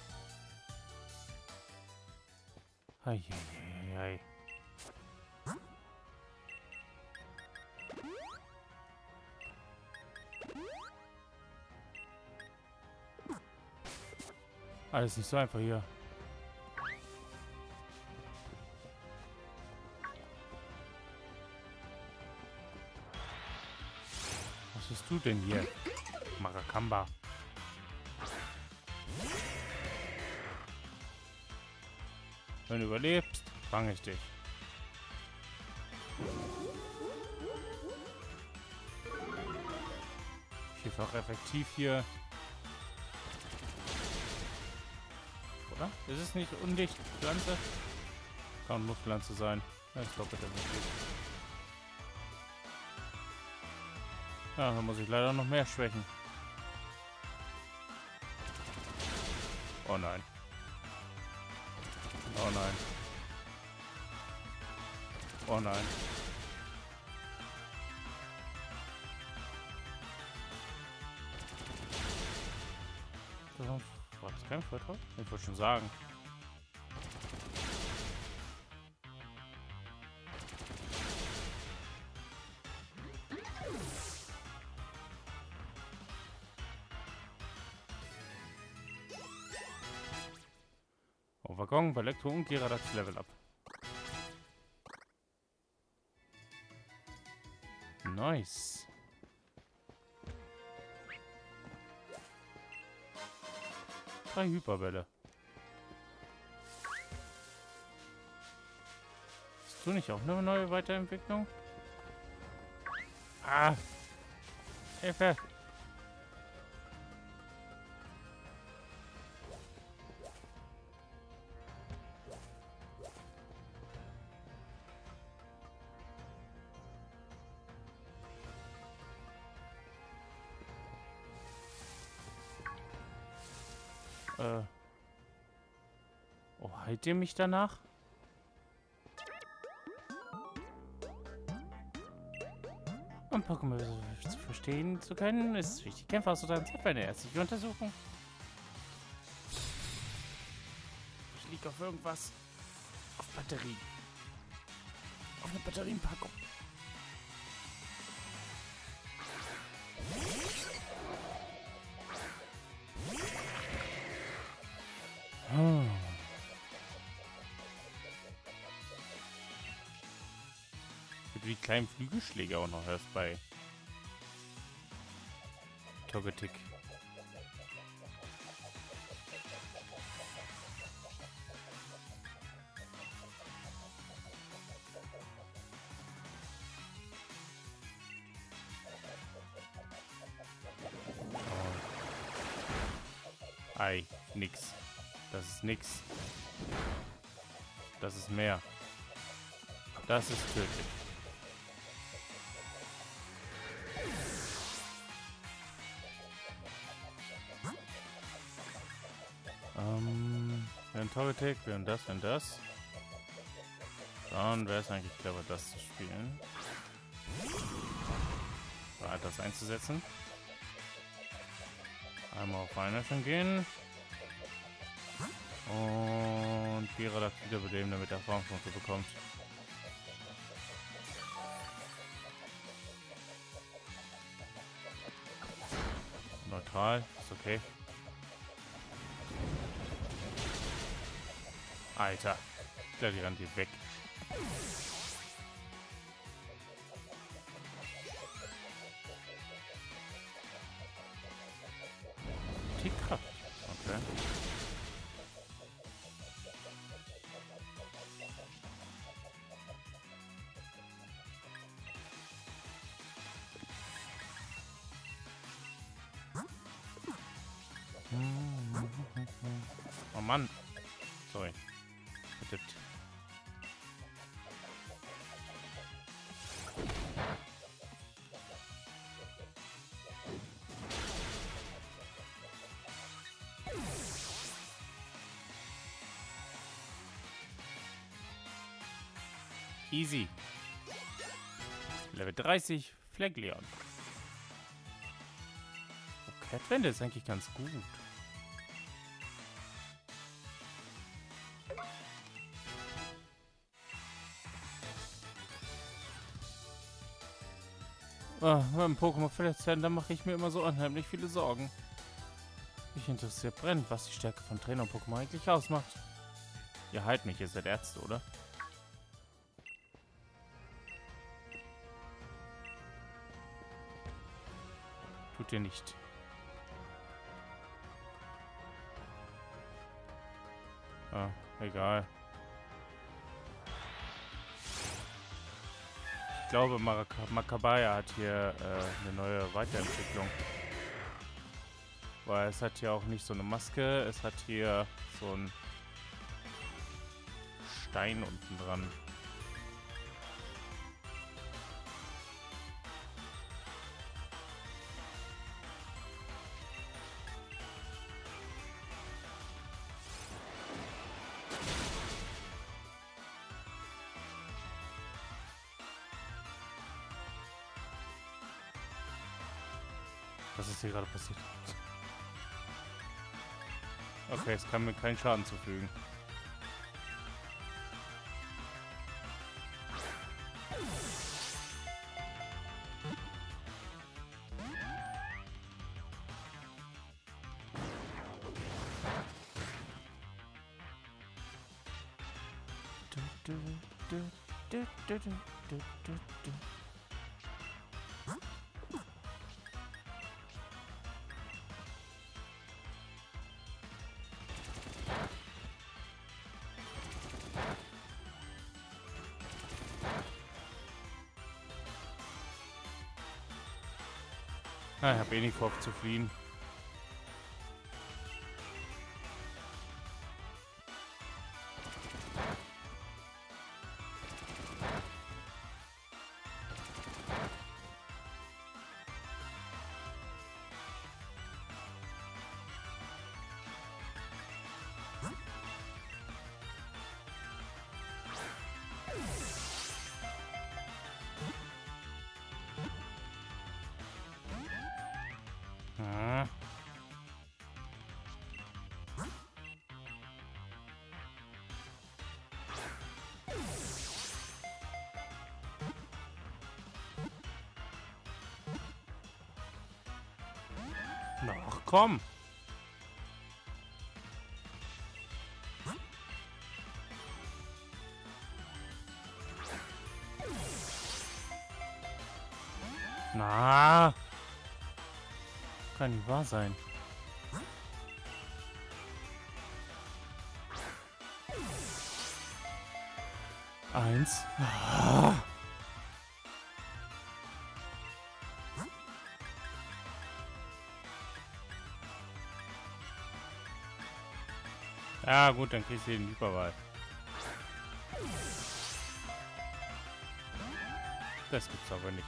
Eieiei. Alles nicht so einfach hier. Was bist du denn hier? Marakamba. Wenn du überlebst, fange ich dich. Vielfach effektiv hier. Oder? Ist es nicht undicht, Pflanze? Kann muss Pflanze sein. Ja, ich glaube, bitte nicht. Ja, dann muss ich leider noch mehr schwächen. Oh nein. Oh nein. Oh nein. War das kein Vortrag? Ich wollte schon sagen. Oh, Waggon, bei Elektro und Gyarados Level Up. Nice. Drei Hyperbälle. Hast du nicht auch eine neue Weiterentwicklung? Ah! Hilfe! Äh. Oh, heilt ihr mich danach? Um Pokémon zu verstehen zu können, ist es wichtig, Kämpfer aus deinem Zeit für eine ärztliche Untersuchung. Ich liege auf irgendwas. Auf Batterie. Auf eine Batterienpackung. Oh. Gibt die kleinen Flügelschläge auch noch erst bei Togetic. Oh. Ei, nix. Das ist nix. Das ist mehr. Das ist tödlich. Ähm, wir haben Togetic, wir haben das, wir haben das. Dann wäre es eigentlich clever, das zu spielen. Bereit, das einzusetzen. Einmal auf Einöffnung gehen. Und Gyarados wiederbeleben, damit er Formpunkte bekommt. Neutral, ist okay. Alter, ich glaube, die rennt hier weg. Die Kraft. Okay. Oh Mann. Sorry. Verdippt. Easy. Level dreißig, Fleckleon. Oh, Catwende ist eigentlich ganz gut. Oh, wenn Pokémon verletzt werden, dann mache ich mir immer so unheimlich viele Sorgen. Mich interessiert brennend, was die Stärke von Trainer-Pokémon eigentlich ausmacht. Ihr heilt mich, ihr seid Ärzte, oder? Tut ihr nicht. Ah, egal. Ich glaube, Makabaya hat hier äh, eine neue Weiterentwicklung. Weil es hat hier auch nicht so eine Maske, es hat hier so einen Stein unten dran. Was ist hier gerade passiert? Okay, es kann mir keinen Schaden zufügen. Ah, ich habe eh nicht vor zu fliehen. Ah. Ach komm! Na! Kann nicht wahr sein. Eins. Ah. Ja gut, dann kriegst du den Hyperball. Das gibt's aber nicht.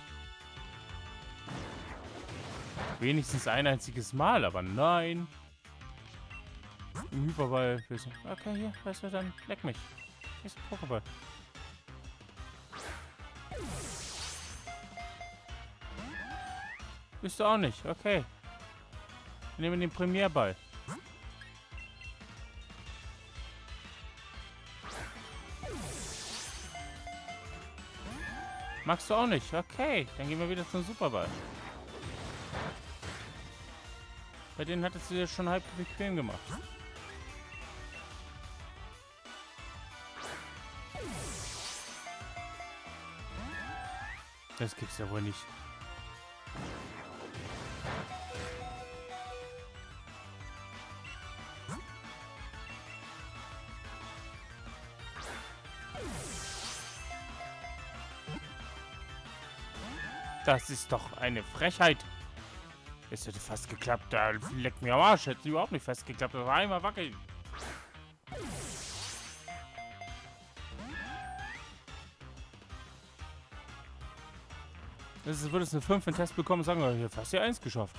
Wenigstens ein einziges Mal, aber nein. Im Hyperball. Okay, hier, weißt du, dann leck mich. Hier ist ein Pokéball. Bist du auch nicht, okay. Wir nehmen den Premierball. Magst du auch nicht? Okay, dann gehen wir wieder zum Superball. Bei denen hattest du dir schon halb bequem gemacht. Das gibt's ja wohl nicht. Das ist doch eine Frechheit. Es hätte fast geklappt. Da leckt mir am Arsch. Hätte überhaupt nicht fast geklappt. Das war einmal wackeln. Das ist, würdest du eine fünf in Test bekommen, sagen wir, hier fast die eins geschafft.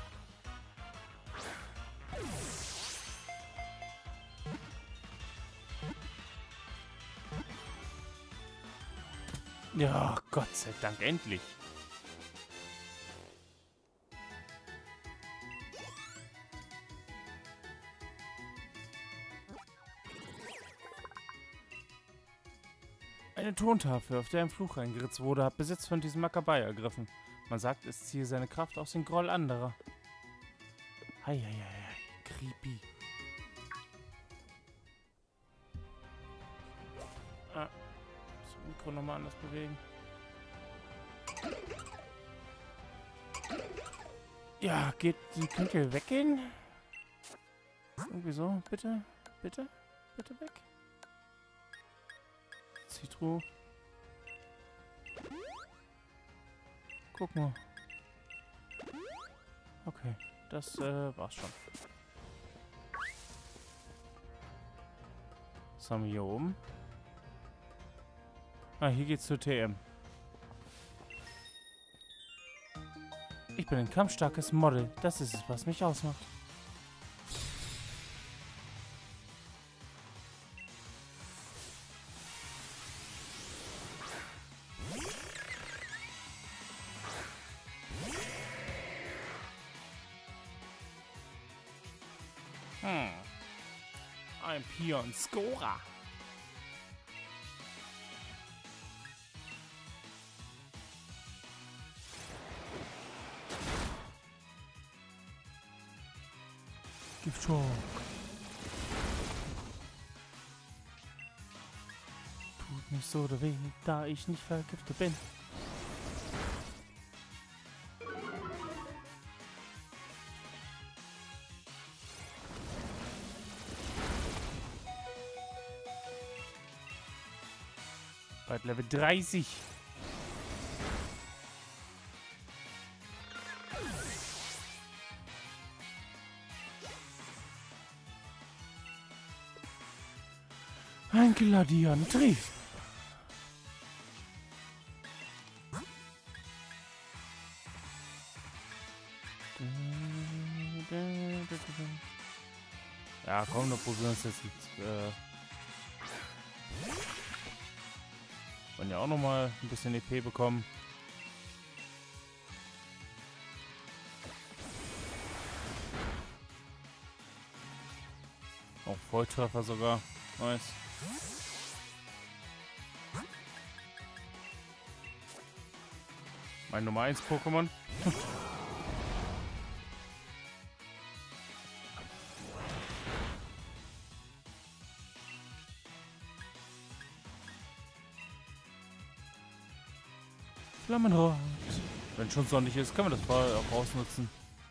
Ja, Gott sei Dank, endlich. Eine Tontafel, auf der ein Fluch eingeritzt wurde, hat Besitz von diesem Makabaya ergriffen. Man sagt, es ziehe seine Kraft aus dem Groll anderer. Heieiei. creepy. Ah, das Mikro nochmal anders bewegen. Ja, geht, könnt ihr weggehen? Irgendwie so, bitte, bitte, bitte weg. Zitro. Guck mal. Okay, das äh, war's schon. Was haben wir hier oben? Ah, hier geht's zur T M. Ich bin ein kampfstarkes Model. Das ist es, was mich ausmacht. Hm. Ein Pion Skora. Giftschock. Tut nicht so weh, da ich nicht vergiftet bin. Bald Level dreißig. Ein Gladiantri. Ja, komm, dann probieren wir es jetzt mit, äh wollen ja auch noch mal ein bisschen E P bekommen. Auch Volltreffer sogar. Nice. Mein Nummer eins Pokémon. Flammenrot. Wenn schon sonnig ist, können wir das Ball auch ausnutzen.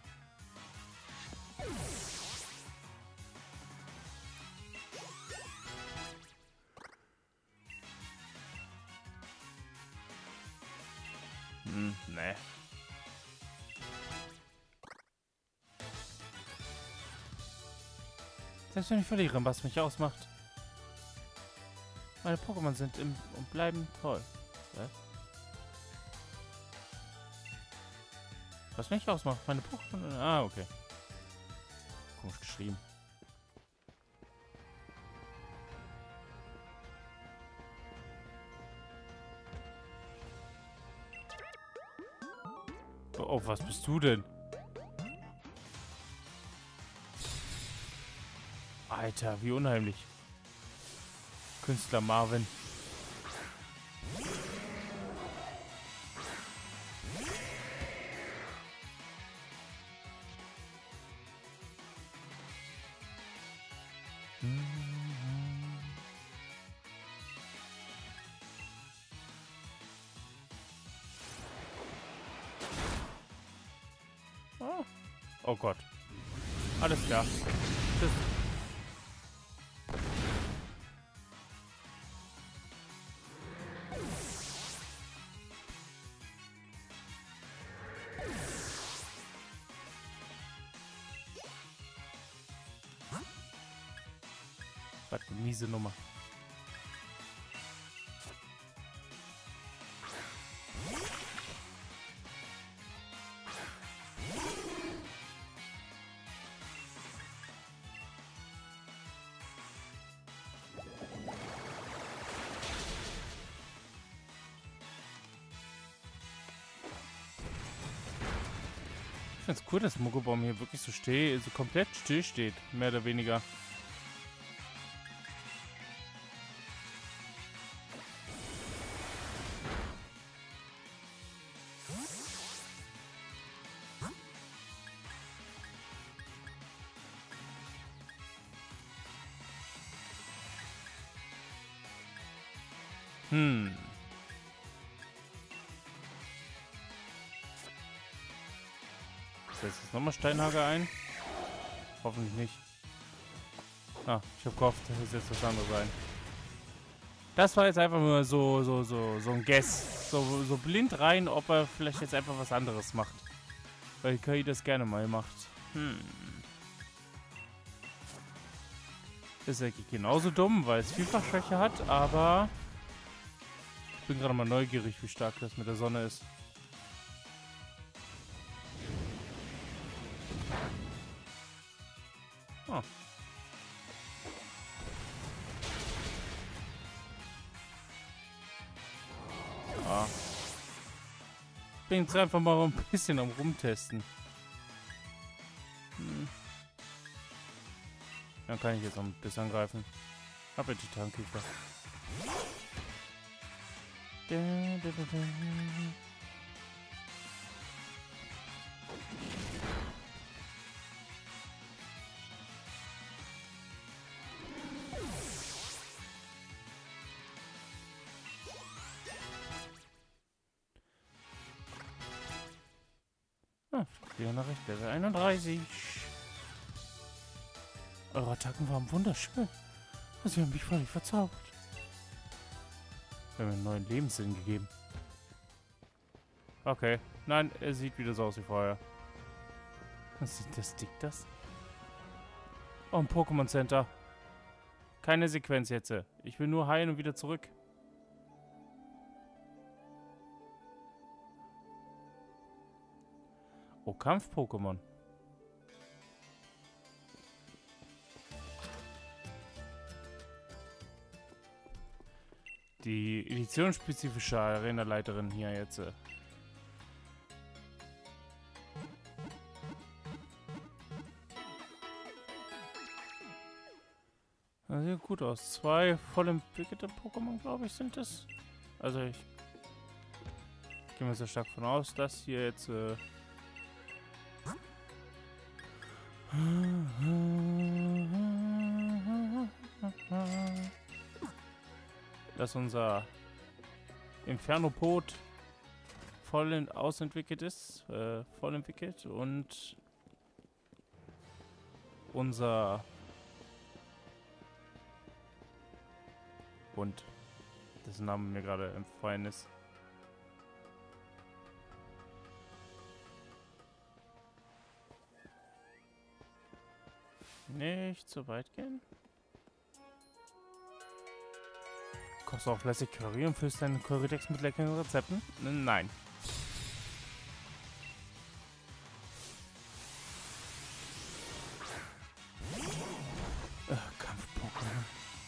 Hm, ne. Selbst wenn ich verliere, was mich ausmacht. Meine Pokémon sind im und bleiben toll. Ja? Was mich ausmacht, meine Pokémon. Ah, okay. Komisch geschrieben. Oh, was bist du denn? Alter, wie unheimlich. Künstler Marvin. Oh. Oh Gott. Alles klar. Tschüss. Was eine miese Nummer. Ich finde es cool, dass Mogobaum hier wirklich so still, so komplett still steht, mehr oder weniger. Hm. Setzt jetzt nochmal Steinhagel ein? Hoffentlich nicht. Ah, ich hab gehofft, das ist jetzt was anderes sein. Das war jetzt einfach nur so, so, so, so ein Guess. So, so blind rein, ob er vielleicht jetzt einfach was anderes macht. Weil K I das gerne mal macht. Hm. Ist eigentlich genauso dumm, weil es Vielfachschwäche hat, aber ich bin gerade mal neugierig, wie stark das mit der Sonne ist. Oh. Ja. Ich bin jetzt einfach mal ein bisschen am Rumtesten. Hm. Dann kann ich jetzt noch ein bisschen angreifen. Hab ja Titankiefer. Da, da, da, da. Ah, vier nach rechts, Level einunddreißig. Eure Attacken waren wunderschön. Sie haben mich völlig verzaubert. Wir haben einen neuen Lebenssinn gegeben. Okay. Nein, er sieht wieder so aus wie vorher. Was ist das? Dick das? Oh, ein Pokémon Center. Keine Sequenz jetzt. Ich will nur heilen und wieder zurück. Oh, Kampf-Pokémon. Die editionsspezifische Arena-Leiterin hier jetzt. Äh. Das sieht gut aus. Zwei voll entwickelte Pokémon, glaube ich, sind es. Also ich gehe mal sehr stark von aus, dass hier jetzt äh dass unser Inferno-Pot voll in, ausentwickelt ist, äh, voll entwickelt und unser Hund, dessen Name mir gerade entfallen ist. Nicht so weit gehen. Kochst du auch fleißig Curry und füllst deinen Currytext mit leckeren Rezepten? N nein. Kampf-Pokémon.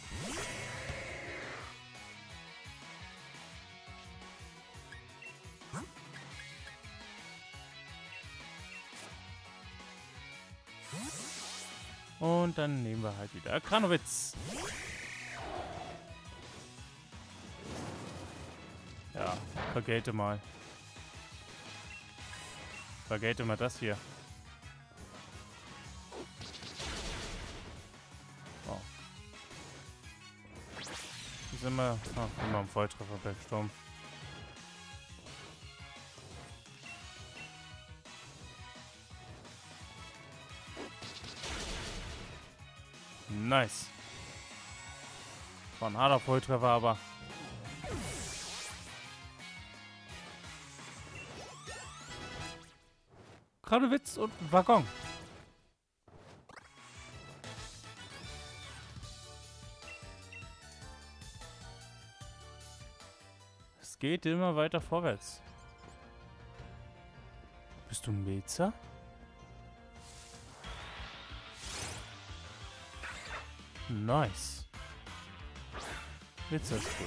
Und dann nehmen wir halt wieder Kranowitz. Ja, vergelte mal. Vergelte mal das hier. Oh. Hier sind wir. Oh, immer am Volltreffer bei Sturm. Nice. War ein harter Volltreffer, aber. Kranowitz und Waggon. Es geht immer weiter vorwärts. Bist du ein Milzer? Nice. Milzer ist gut.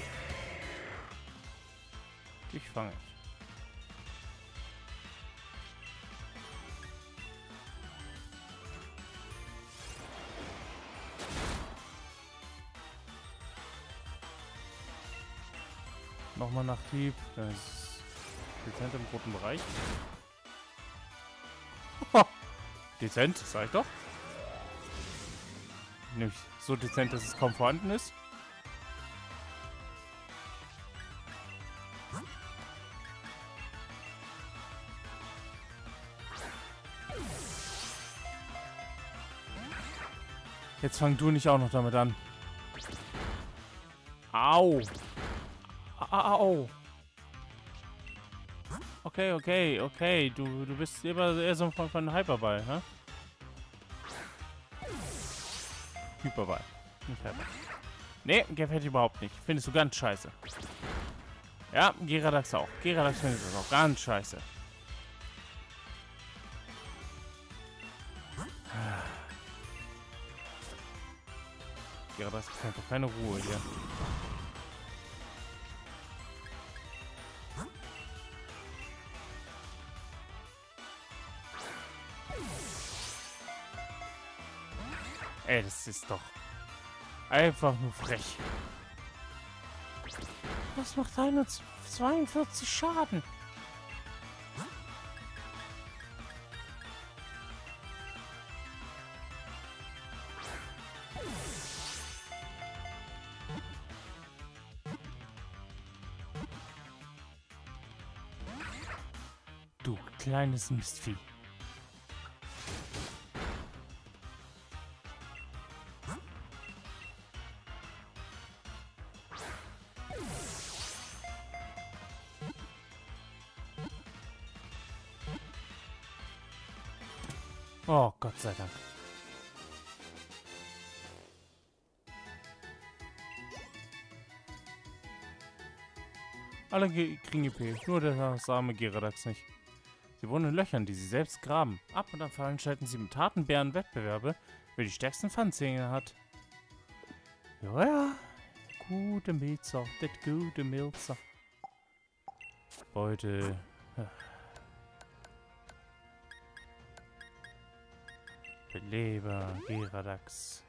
Dich fange ich. Nochmal nach Trieb. Das ist dezent im roten Bereich. Dezent, sag ich doch. Nicht so dezent, dass es kaum vorhanden ist. Jetzt fang du nicht auch noch damit an. Au. Au. Okay, okay, okay. Du, du bist immer eher so von, von Hyperball, hä? Hyperball. Nicht Hyperball. Nee, gefällt dir überhaupt nicht. Findest du ganz scheiße. Ja, Geradax auch. Geradax findet das auch ganz scheiße. Geradax bekommt doch keine Ruhe hier. Ey, das ist doch einfach nur frech. Das macht einundzwanzig Schaden. Du kleines Mistvieh. Oh, Gott sei Dank. Alle ge- kriegen E P, nur der arme Geradax nicht. Sie wohnen in Löchern, die sie selbst graben. Ab und an veranstalten sie mit harten Bären Wettbewerbe, wer die stärksten Pfannzähne hat. Ja, ja. Gute Milzer, das gute Milzer. Beute. Beleber, Geradax.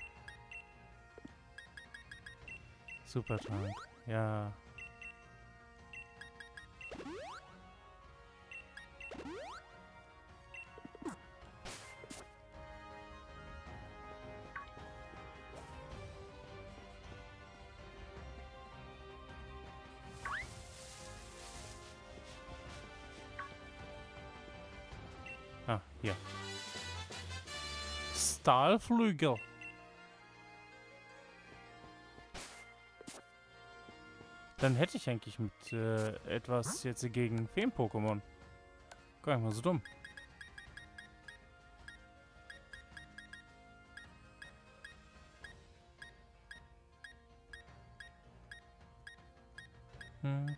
Supertrank, ja. Ah, hier. Stahlflügel. Dann hätte ich eigentlich mit äh, etwas jetzt gegen Feen-Pokémon. Gar nicht mal so dumm. Mhm.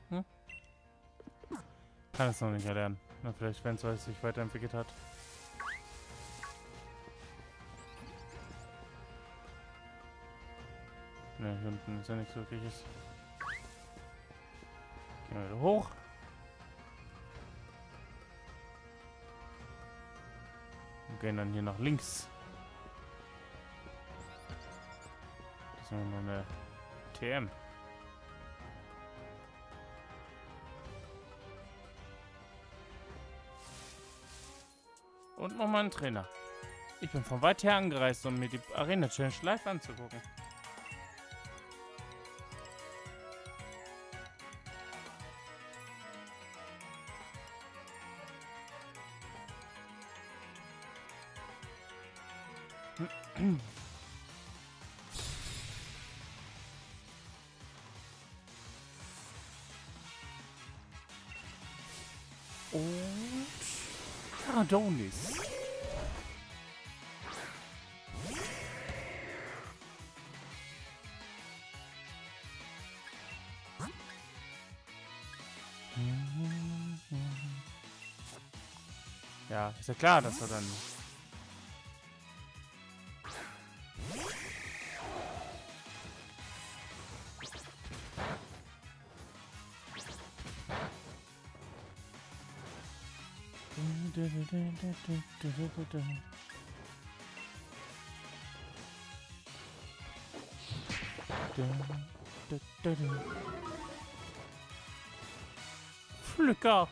Kann es noch nicht erlernen. Na, vielleicht, wenn es sich weiterentwickelt hat. Ne, hier unten ist ja nichts Wirkliches. Gehen wir wieder hoch. Und gehen dann hier nach links. Das ist noch eine T M. Und nochmal ein Trainer. Ich bin von weit her angereist, um mir die Arena Challenge live anzugucken. Und Adonis. Ja, ist ja klar, dass er dann... Pflücker.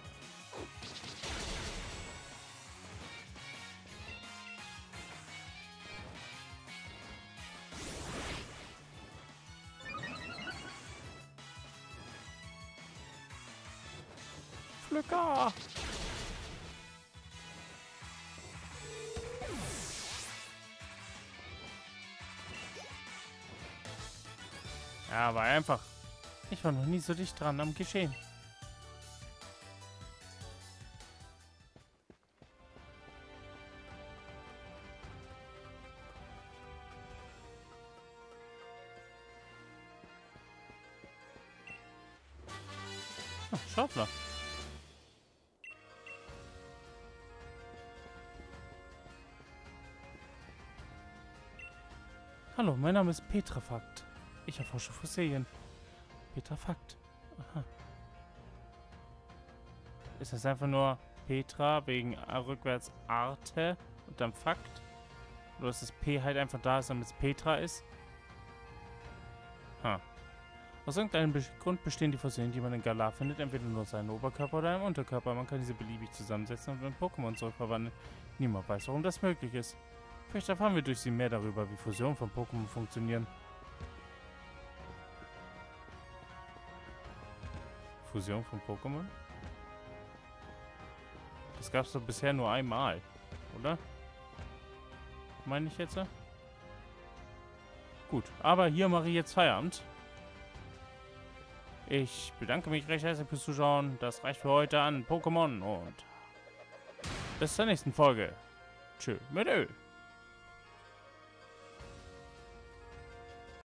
Pflücker. Ja, aber einfach. Ich war noch nie so dicht dran am Geschehen. Ach, Schaufler. Hallo, mein Name ist Petrafakt. Ich erforsche Fossilien. Petrafakt. Aha. Ist das einfach nur Petra wegen äh, rückwärts Arte und dann Fakt? Oder ist das P halt einfach da ist, damit es Petra ist? Ha. Aus irgendeinem Be Grund bestehen die Fossilien, die man in Galar findet, entweder nur aus einem Oberkörper oder einem Unterkörper. Man kann diese beliebig zusammensetzen und in Pokémon zurückverwandeln. Niemand weiß, warum das möglich ist. Vielleicht erfahren wir durch sie mehr darüber, wie Fusionen von Pokémon funktionieren. Fusion von Pokémon? Das gab es doch bisher nur einmal, oder? Meine ich jetzt? Gut, aber hier mache ich jetzt Feierabend. Ich bedanke mich recht herzlich fürs Zuschauen. Das reicht für heute an Pokémon und bis zur nächsten Folge. Tschö mit Ö.